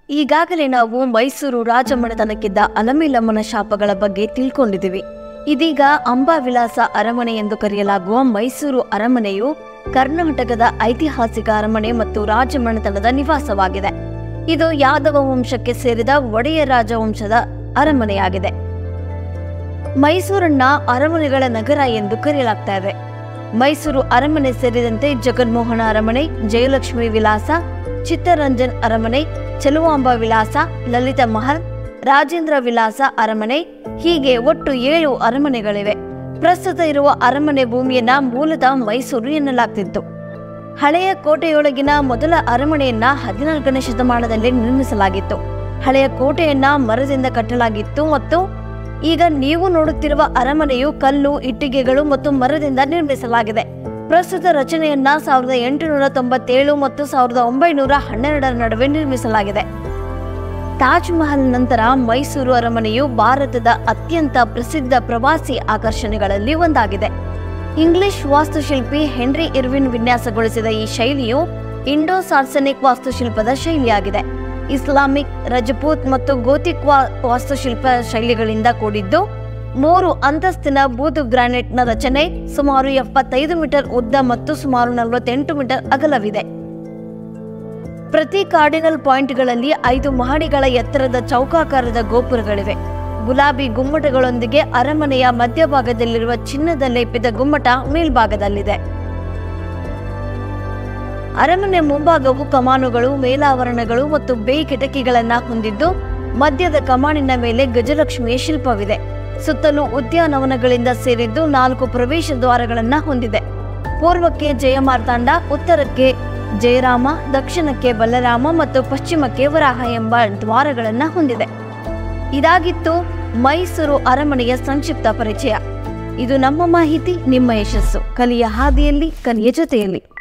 ಈಗಾಗಲೇ ನಾವು ಮೈಸೂರು ರಾಜಮನೆತನಕ್ಕಿದ್ದ ಅಲಮೇಲಮ್ಮನ ಶಾಪಗಳ ಬಗ್ಗೆ ತಿಳ್ಕೊಂಡಿದ್ದೀವಿ. ಇದೀಗ ಅಂಬಾವಿಲಾಸ ಅರಮನೆ ಎಂದು ಕರೆಯಲಾಗುವ ಮೈಸೂರು ಅರಮನೆಯು ಕರ್ನಾಟಕದ ಐತಿಹಾಸಿಕ ಅರಮನೆ ಮತ್ತು ರಾಜಮನೆತನದ ನಿವಾಸವಾಗಿದೆ. ಇದು ಯಾದವ ವಂಶಕ್ಕೆ ಸೇರಿದ ಒಡೆಯ ರಾಜವಂಶದ ಅರಮನೆಯಾಗಿದೆ. ಮೈಸೂರನ್ನ ಅರಮನೆಗಳ ನಗರ ಎಂದು ಕರೆಯಲಾಗ್ತಾ ಇದೆ. ಮೈಸೂರು ಅರಮನೆ ಸೇರಿದಂತೆ ಜಗನ್ಮೋಹನ ಅರಮನೆ, ಜಯಲಕ್ಷ್ಮಿ ವಿಲಾಸ, ಚಿತ್ತರಂಜನ್ ಅರಮನೆ, ಚೆಲುವಾಂಬ ವಿಲಾಸ, ಲಲಿತ ಮಹಲ್, ರಾಜೇಂದ್ರ ವಿಲಾಸ ಅರಮನೆ ಹೀಗೆ ಒಟ್ಟು 7 ಅರಮನೆಗಳಿವೆ. ಪ್ರಸ್ತುತ ಇರುವ ಅರಮನೆ ಭೂಮಿಯನ್ನ ಮೂಲತಃ ಮೈಸೂರು ಎನ್ನಲಾಗ್ತಿತ್ತು. ಹಳೆಯ ಕೋಟೆಯೊಳಗಿನ ಮೊದಲ ಅರಮನೆಯನ್ನ 14ನೇ ಶತಮಾನದಲ್ಲಿ ನಿರ್ಮಿಸಲಾಗಿತ್ತು. ಹಳೆಯ ಕೋಟೆಯನ್ನ ಮರದಿಂದ ಕಟ್ಟಲಾಗಿತ್ತು ಮತ್ತು ಈಗ ನೀವು ನೋಡುತ್ತಿರುವ ಅರಮನೆಯು ಕಲ್ಲು, ಇಟ್ಟಿಗೆಗಳು ಮತ್ತು ಮರದಿಂದ ನಿರ್ಮಿಸಲಾಗಿದೆ. ಪ್ರಸ್ತುತ ರಚನೆಯನ್ನ 1897 ಮತ್ತು 1912ರ ನಡುವೆ ನಿರ್ಮಿಸಲಾಗಿದೆ. ತಾಜ್ ಮಹಲ್ ನಂತರ ಮೈಸೂರು ಅರಮನೆಯು ಭಾರತದ ಅತ್ಯಂತ ಪ್ರಸಿದ್ಧ ಪ್ರವಾಸಿ ಆಕರ್ಷಣೆಗಳಲ್ಲಿ ಒಂದಾಗಿದೆ. ಇಂಗ್ಲಿಷ್ ವಾಸ್ತುಶಿಲ್ಪಿ ಹೆನ್ರಿ ಇರ್ವಿನ್ ವಿನ್ಯಾಸಗೊಳಿಸಿದ ಈ ಶೈಲಿಯು ಇಂಡೋ ಸಾರ್ಸನಿಕ್ ವಾಸ್ತುಶಿಲ್ಪದ ಶೈಲಿಯಾಗಿದೆ. ಇಸ್ಲಾಮಿಕ್, ರಜಪೂತ್ ಮತ್ತು ಗೋಥಿಕ್ ವಾಸ್ತುಶಿಲ್ಪ ಶೈಲಿಗಳಿಂದ ಕೂಡಿದ್ದು 3 ಅಂತಸ್ತಿನ ಬೂದು ಗ್ರಾನೈಟ್ನ ರಚನೆ, ಸುಮಾರು 75 ಮೀಟರ್ ಉದ್ದ ಮತ್ತು ಸುಮಾರು 48 ಮೀಟರ್ ಅಗಲವಿದೆ. ಪ್ರತಿ ಕಾರ್ಡಿನಲ್ ಪಾಯಿಂಟ್ಗಳಲ್ಲಿ 5 ಮಹಡಿಗಳ ಎತ್ತರದ ಚೌಕಾಕಾರದ ಗೋಪುರಗಳಿವೆ. ಗುಲಾಬಿ ಗುಮ್ಮಟಗಳೊಂದಿಗೆ ಅರಮನೆಯ ಮಧ್ಯಭಾಗದಲ್ಲಿರುವ ಚಿನ್ನದ ಲೇಪಿತ ಗುಮ್ಮಟ ಮೇಲ್ಭಾಗದಲ್ಲಿದೆ. ಅರಮನೆ ಮುಂಭಾಗವು ಕಮಾನುಗಳು, ಮೇಲಾವರಣಗಳು ಮತ್ತು ಬೇಯಿ ಕಿಟಕಿಗಳನ್ನು ಹೊಂದಿದ್ದು ಮಧ್ಯದ ಕಮಾನಿನ ಮೇಲೆ ಗಜಲಕ್ಷ್ಮಿಯ ಶಿಲ್ಪವಿದೆ. ಸುತ್ತಲೂ ಉದ್ಯಾನವನಗಳಿಂದ ಸೇರಿದ್ದು 4 ಪ್ರವೇಶ ದ್ವಾರಗಳನ್ನು ಹೊಂದಿದೆ. ಪೂರ್ವಕ್ಕೆ ಜಯಮಾರ್ತಾಂಡ, ಉತ್ತರಕ್ಕೆ ಜಯರಾಮ, ದಕ್ಷಿಣಕ್ಕೆ ಬಲರಾಮ ಮತ್ತು ಪಶ್ಚಿಮಕ್ಕೆ ವರಾಹ ಎಂಬ ದ್ವಾರಗಳನ್ನು ಹೊಂದಿದೆ. ಇದಾಗಿತ್ತು ಮೈಸೂರು ಅರಮನೆಯ ಸಂಕ್ಷಿಪ್ತ ಪರಿಚಯ. ಇದು ನಮ್ಮ ಮಾಹಿತಿ, ನಿಮ್ಮ ಯಶಸ್ಸು. ಕಲಿಯ ಹಾದಿಯಲ್ಲಿ, ಕಲಿಯ ಜೊತೆಯಲ್ಲಿ.